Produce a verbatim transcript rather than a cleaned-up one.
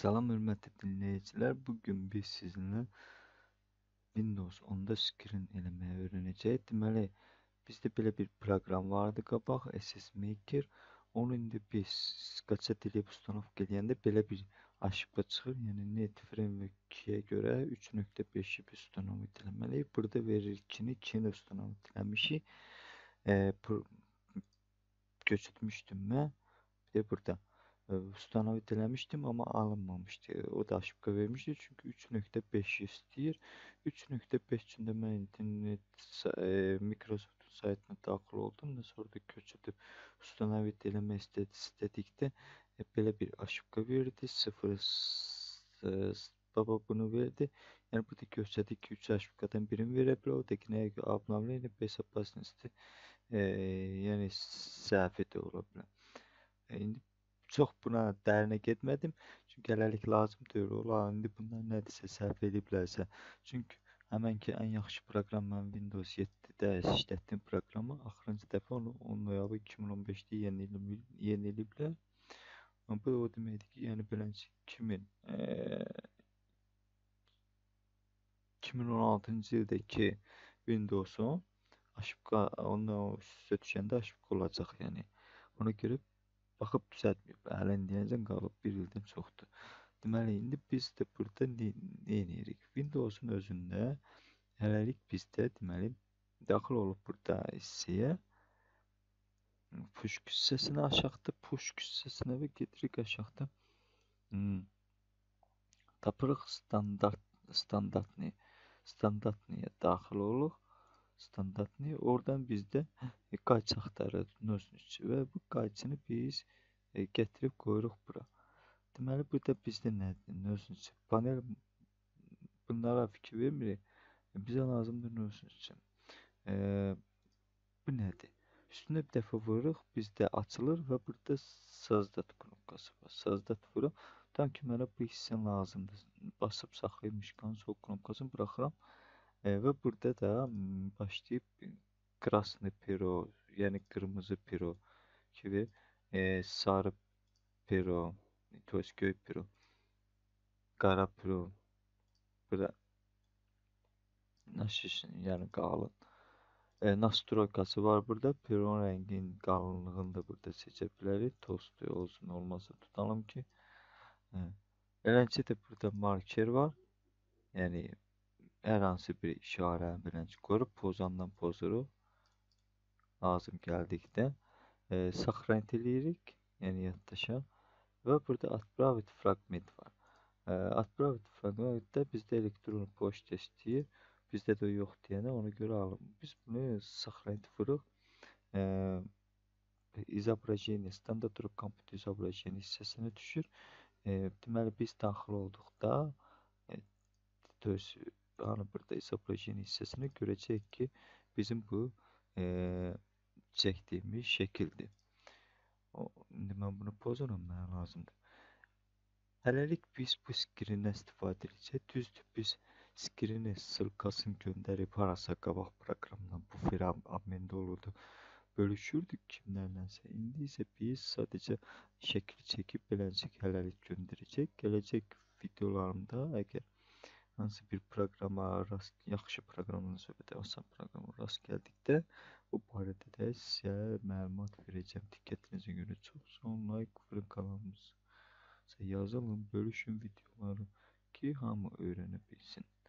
Salam hörmətli dinləyicilər. Bugün biz sizinlə Windows onda screen eləməyi öyrənəcəyik. Deməli, bizdə belə bir proqram vardı qabaq, S S Maker. Onu indi biz qaça dilib ustanovka eləyəndə belə bir aşıbqa çıxır. Yəni Net Framework ikiyə görə üç nöqtə beşi biz ustanovka eləməliyik. Burada verir ikini, ikini ustanovka eləmişik. E, Köçürtmüşdüm mən. Bir de burada ustanovit eləmişdim, amma alınmamışdı. O da aşıbqa vermişdi, çünki üç nöqtə beş istəyir. üç nöqtə beş üçün də mən internet e, Microsoft saytına daxil oldum da sonra da köçürdüm. Ustanovit eləmək istədikdə e, belə bir aşıbqa verdi. sıfır e, baba bunu verdi. Yəni burada göstərdi ki, üç aşıbqadan birini verə bilər. O da ki, nəyə görə обновление безопасности e, yəni səhvi də ola bilər. E, indi çox buna dərinə getmədim. Çünki hələlik lazım deyil. Ola, indi bunlar nədirsə səhv ediblərsə. Çünki həmən ki, ən yaxşı proqram mən Windows yeddidə işlətdiyim proqramı axırıncı dəfə onu on noyabr iki min on beşdə yeniliblər. Bu o deməkdir ki, yəni beləncə iki min e, iki min on altıncı ildəki Windows'un aşıbqa onunla üstə düşəndə aşıbqa olacaq, yəni. Ona görə baxıb düzəltməyib. Hələ indiyəcən qalıb bir ildən çoxdur. Deməli, indi biz də burada nə edirik? Windows'un özündə hələlik bizdə deməli daxil olub burada hissəyə push hissəsinə aşağıda push hissəsinə və gedirik aşağıda. Hmm. Tapırıq standart standartni standartniyə daxil oluruq. Standartni oradan bizdə qayçı axtarırıq və bu qayçını biz e, gətirib qoyuruq bura. Deməli, burada bizdə nədir? Növsün üçün. Panel bunlara fikir vermirik. Bizə lazımdır növsün üçün. E, bu nədir? Üstünə bir dəfə vururuq, bizdə açılır və burada sazdat knopkası var. Sazdat vururuq. Tam ki, mənə bu hissən lazımdır. Basıb saxlayıb mişqanın sol knopkasını buraxıram. E, və burada da başlayıb krasni pero, yəni qırmızı pero kimi e, sarı pero, to есть göy pero, qara pero, burada nasıl yəni qalın. E, nastroykası var burada. Peron rəngin qalınlığını da burada seçə bilərik. Tost olsun, olmasa tutalım ki. E, Eləncə də burada marker var. Yəni hər hansı bir işarə beləcə qoyuruq. Pozandan pozuruq. Lazım gəldikdə. E, Saxrant eləyirik. Yəni yaddaşa. Və burada Atpravit fragment var. E, Atpravit fragmentdə bizdə elektron poçta istəyir. Bizdə də yox deyənə ona görə alın. Biz bunu saxrayıb vuruq. E, İzobraziyeni, standart kompüter izobraziyeni hissəsinə düşür. E, deməli, biz daxil olduqda e, töz, hani burada izobraziyeni hissəsinə görəcək ki, bizim bu e, çəkdiyimiz şəkildir. O, indi mən bunu pozuram, mənə lazımdır. Hələlik biz bu skrindən istifadə edəcək. Düzdür, biz skrini sırkasını göndərib harasa qabaq proqramdan bu firam amində olurdu. Bölüşürdük kimlərlənsə. İndi isə biz sadəcə şəkil çəkib beləcək hələlik göndərəcək. Gələcək videolarımda əgər hansı bir proqrama rast, yaxşı proqramdan söhbət, asan proqrama rast gəldikdə bu barədə də sizə məlumat verəcəm. Diqqətinizə görə çox sağ olun, like verin kanalımıza. Yazılın, bölüşün videoları ki, hamı öyrənə bilsin.